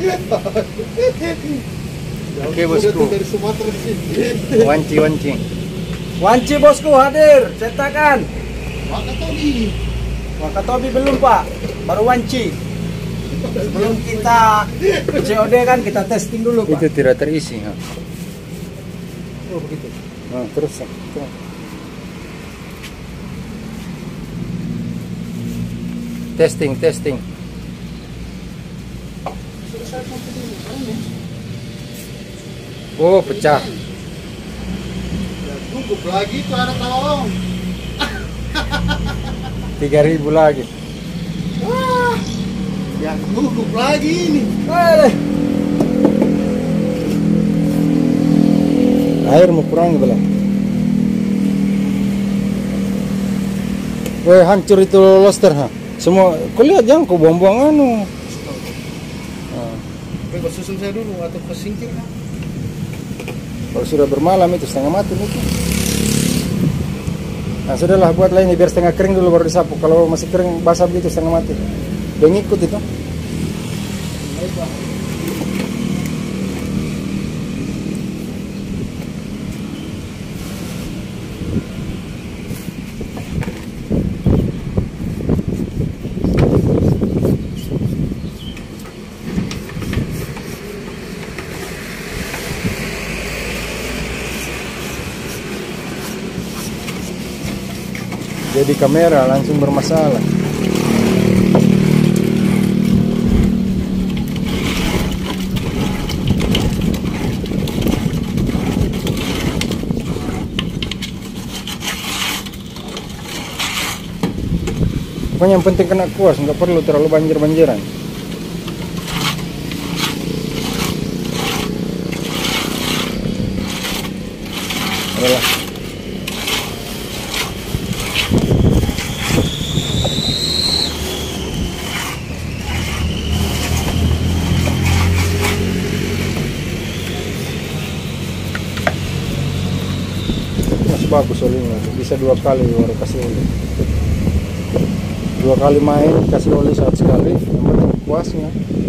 Oke bosku. Dari Sumatera sih. Wanci. Wanci bosku hadir, cetakan. Wakatobi. Wakatobi belum pak, baru wanci. Sebelum kita COD kan kita testing dulu pak. Itu tidak terisi. Ha. Oh begitu. Nah, terus. Testing. Oh, pecah. Gugup lagi tuh anak tolong. 3.000 lagi. Wah, yang gugup lagi ini. Air mau kurang belum? Weh, hancur itu loster ha. Semua, kau lihat jangan kau buang-buang anu. Coba susun saya dulu atau kesingkir. Kalau sudah bermalam itu setengah mati mungkin. Nah sudahlah buatlah ini biar setengah kering dulu baru disapu. Kalau masih kering basah begitu setengah mati. Udah ngikut itu. Jadi kamera langsung bermasalah. Pokoknya yang penting kena kuas, nggak perlu terlalu banjir-banjiran. Adalah. Bagus olinya, bisa 2 kali baru kasih oli. 2 kali main kasih oli sekali, yang penting kuasnya.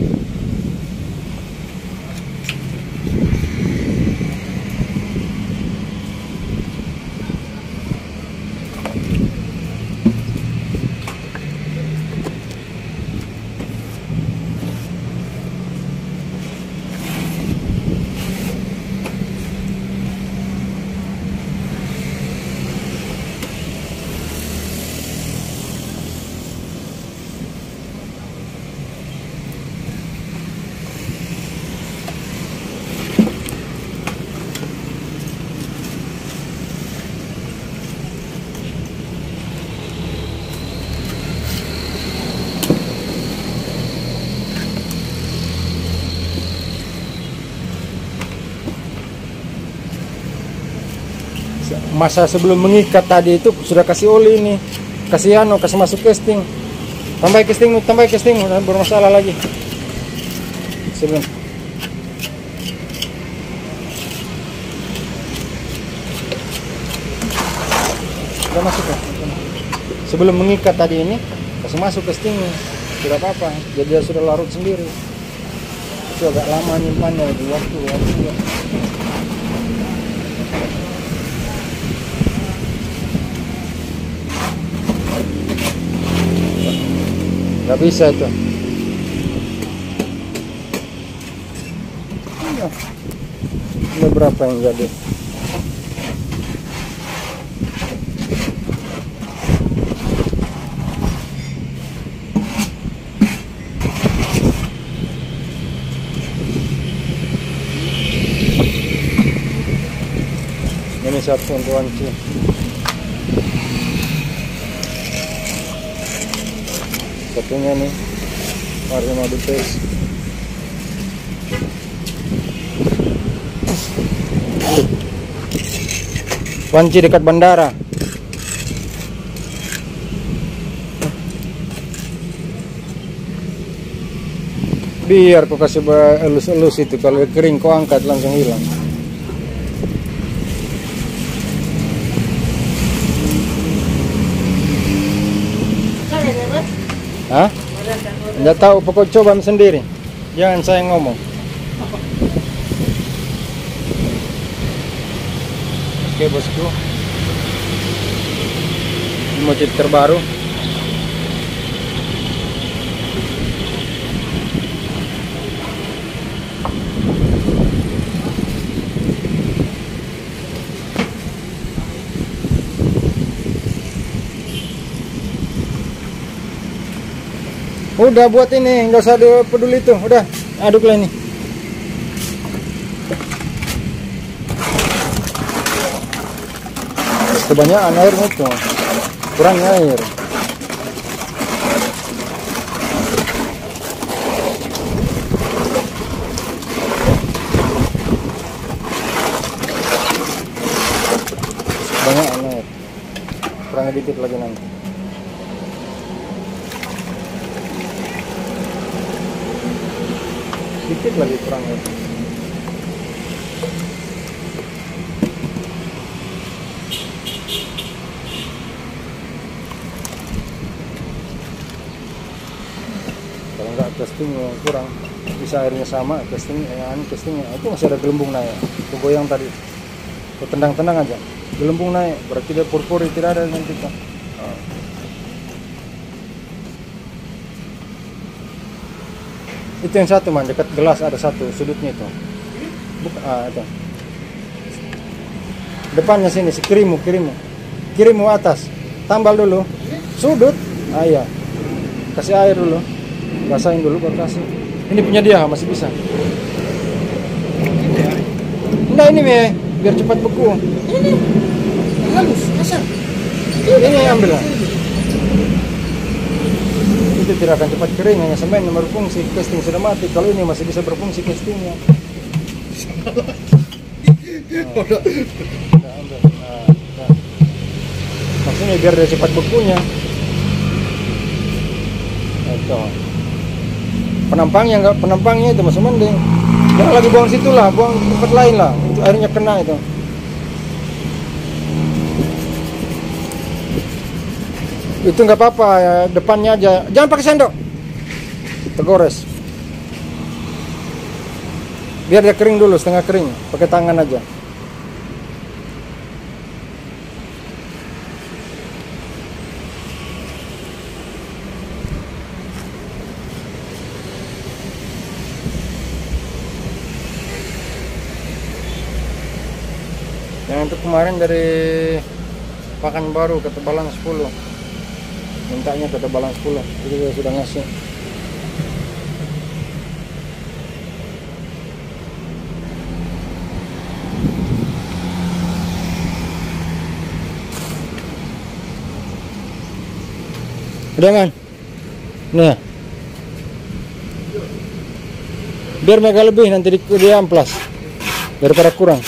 Masa sebelum mengikat tadi itu sudah kasih oli nih, kasih masuk casting, tambah casting udah bermasalah lagi sebelum sudah masuk ya? Sebelum mengikat tadi ini kasih masuk casting sudah apa-apa, jadi sudah larut sendiri. Itu agak lama nyimpannya di waktu. Gak bisa itu. Ini berapa yang jadi? Ini satu untuk wanci. Satunya nih warna madu tes. Wanci dekat bandara. Biar kau kasih elus-elus itu, kalau kering kau angkat langsung hilang. Hah? Enggak tahu, pokok coba sendiri. Jangan saya ngomong. Oke bosku, motif terbaru. Udah buat ini, nggak usah peduli itu. Udah aduklah ini. Kebanyakan airnya itu, kurangnya air. Kebanyakan air, kurangnya dikit lagi nanti. Dikit lagi kurangnya. Kalau enggak casting kurang, bisa airnya sama, casting itu masih ada gelembung naik. Itu goyang tadi, itu tendang-tendang aja, gelembung naik, berarti dia purpuri, tidak ada nanti kan. Itu yang satu man, dekat gelas ada satu sudutnya itu. Itu. Depannya sini, kirimu atas, tambal dulu, sudut, iya, kasih air dulu, basahin dulu baru kasih. Ini punya dia masih bisa. Enggak ini me, biar cepat beku. Ini halus, kasar. Ini ambil lah. Itu tidak akan cepat kering, hanya semen yang berfungsi, casting sudah mati. Kalau ini masih bisa berfungsi castingnya. Maksudnya biar dia cepat bekunya. Itu. Penampangnya itu masih mending. Jangan lagi buang situ lah, buang tempat lain lah. Itu airnya kena itu. Itu nggak apa-apa ya, depannya aja. Jangan pakai sendok. Tegores. Biar dia kering dulu, setengah kering. Pakai tangan aja. Yang untuk kemarin dari Pekanbaru ketebalan 10. Mintanya ketebalan 10, itu juga sudah ngasih. Udah kan? Nih. Biar mega lebih nanti di amplas daripada kurang.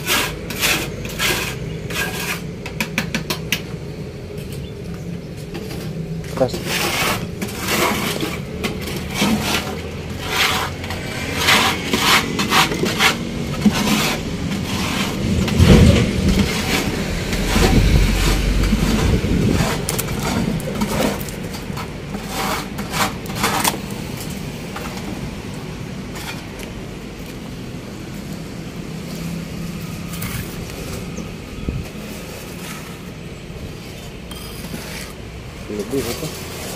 Keras. Lebih itu.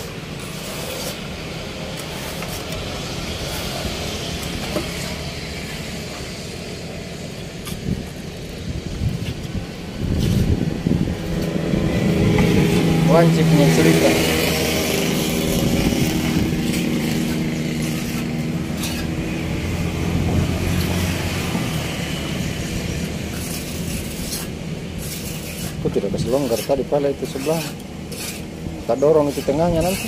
Wanci punya cerita. Aku tidak bisa longgar tadi pala itu sebelah. Kita dorong itu tengahnya nanti.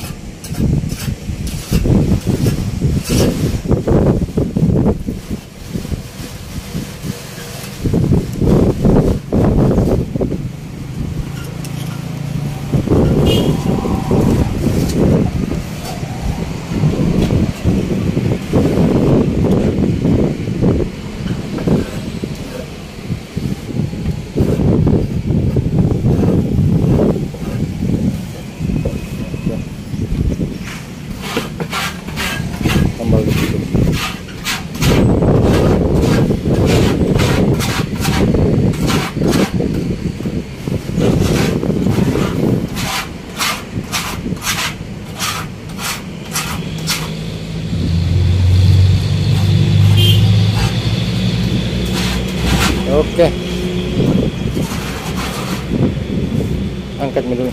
Oke. Angkat dulu.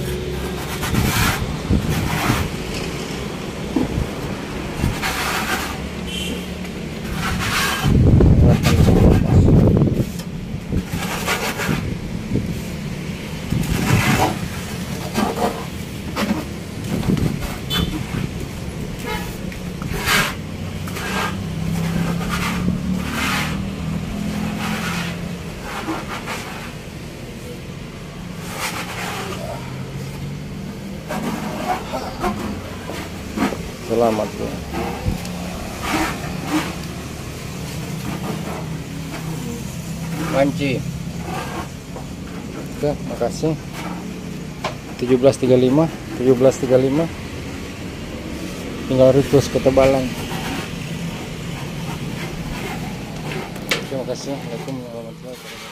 Selamat ya. Wanci. Oke, makasih. 1735, 1735. Tinggal request ketebalan. Terima kasih. Assalamualaikum warahmatullahi wabarakatuh.